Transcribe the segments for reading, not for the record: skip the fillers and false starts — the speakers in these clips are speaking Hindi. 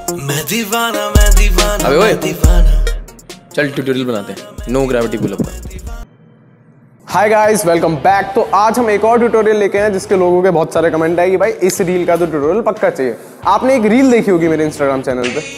मैं दीवाना अबे ओए, दीवाना। चल ट्यूटोरियल बनाते हैं नो ग्रेविटी पुल अप का। Hi guys, welcome back. तो आज हम एक और ट्यूटोरियल लेके आए जिसके लोगों के बहुत सारे कमेंट आए कि भाई इस रील का तो ट्यूटोरियल पक्का चाहिए। आपने एक रील देखी होगी मेरे इंस्टाग्राम चैनल पे,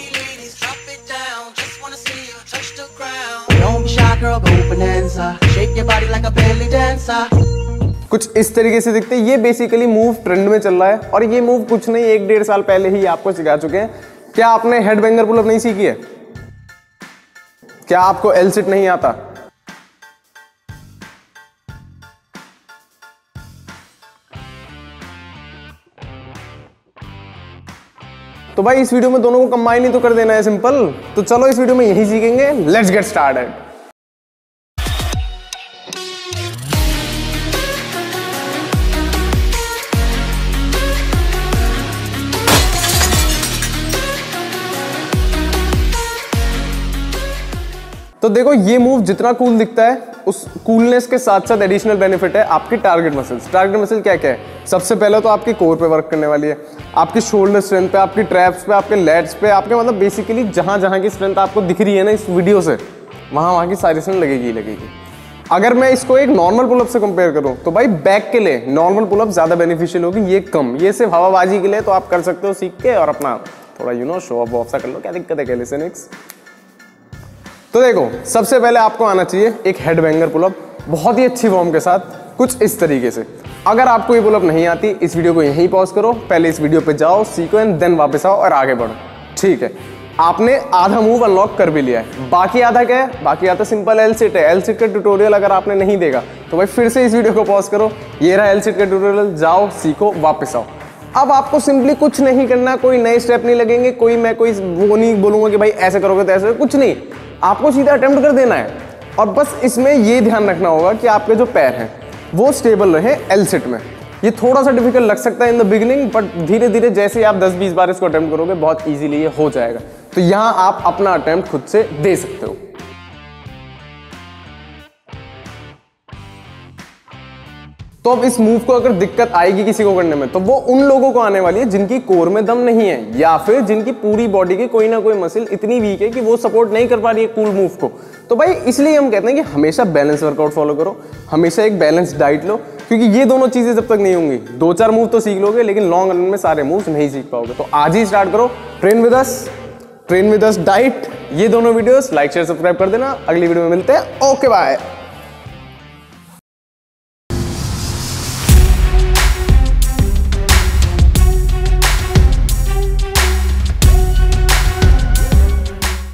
कुछ इस तरीके से दिखते हैं। ये बेसिकली मूव ट्रेंड में चल रहा है और ये मूव कुछ नहीं, 1-1.5 साल पहले ही आपको सिखा चुके हैं। क्या आपने हेड बैंगर पुल अप नहीं सीखी है? क्या आपको एल सिट नहीं आता? तो भाई इस वीडियो में दोनों को कंबाइन ही तो कर देना है, सिंपल। तो चलो इस वीडियो में यही सीखेंगे। Let's get started. तो देखो, ये मूव जितना कूल दिखता है, उस कूलनेस के साथ साथ एडिशनल बेनिफिट है आपकी टारगेट मसल्स। टारगेट मसल क्या क्या है? सबसे पहले तो आपकी कोर पे वर्क करने वाली है, आपकी शोल्डर स्ट्रेंथ पे, आपकी ट्रैप्स पे, आपके लेट्स पे, आपके मतलब बेसिकली जहां की स्ट्रेंथ आपको दिख रही है ना इस वीडियो से, वहां की सारी स्ट्रेंथ लगेगी। अगर मैं इसको एक नॉर्मल पुलअप से कंपेयर करूं तो भाई बैक के लिए नॉर्मल पुलअप ज्यादा बेनिफिशियल होगी, ये कम। ये सिर्फ हवाबाजी के लिए तो आप कर सकते हो सीख के और अपना थोड़ा शो ऑफ सा कर लो, क्या दिक्कत है कैलिस्थेनिक्स। तो देखो, सबसे पहले आपको आना चाहिए एक हेड बैंगर पुलअप बहुत ही अच्छी फॉर्म के साथ, कुछ इस तरीके से। अगर आपको ये पुलअप नहीं आती, इस वीडियो को यहीं पॉज करो, पहले इस वीडियो पे जाओ, सीखो एंड देन वापस आओ और आगे बढ़ो। ठीक है, आपने आधा मूव अनलॉक कर भी लिया है। बाकी आधा क्या है? बाकी आधा सिंपल एल सिट है। एल सिट का ट्यूटोरियल अगर आपने नहीं देखा तो भाई फिर से इस वीडियो को पॉज करो, ये रहा एल सिट का ट्यूटोरियल, जाओ सीखो वापस आओ। अब आपको सिंपली कुछ नहीं करना, कोई नए स्टेप नहीं लगेंगे, मैं कोई वो नहीं बोलूंगा कि भाई ऐसे करोगे तो ऐसे, कुछ नहीं। आपको सीधा अटेम्प्ट कर देना है और बस इसमें ये ध्यान रखना होगा कि आपके जो पैर हैं वो स्टेबल रहे एल सिट में। ये थोड़ा सा डिफिकल्ट लग सकता है इन द बिगिनिंग, बट धीरे धीरे जैसे आप 10-20 बार इसको अटेम्प्ट करोगे बहुत इजीली ये हो जाएगा। तो यहाँ आप अपना अटेम्प्ट खुद से दे सकते हो। तो अब इस मूव को अगर दिक्कत आएगी किसी को करने में तो वो उन लोगों को आने वाली है जिनकी कोर में दम नहीं है, या फिर जिनकी पूरी बॉडी की कोई ना कोई मसल इतनी वीक है कि वो सपोर्ट नहीं कर पा रही है कूल मूव को। तो भाई इसलिए हम कहते हैं कि हमेशा बैलेंस वर्कआउट फॉलो करो, हमेशा एक बैलेंस डाइट लो, क्योंकि ये दोनों चीजें जब तक नहीं होंगी, 2-4 मूव तो सीख लोगे लेकिन लॉन्ग रन में सारे मूव्स नहीं सीख पाओगे। तो आज ही स्टार्ट करो, ट्रेन विद अस डाइट। ये दोनों वीडियोस लाइक शेयर सब्सक्राइब कर देना। अगली वीडियो में मिलते हैं। Okay bye.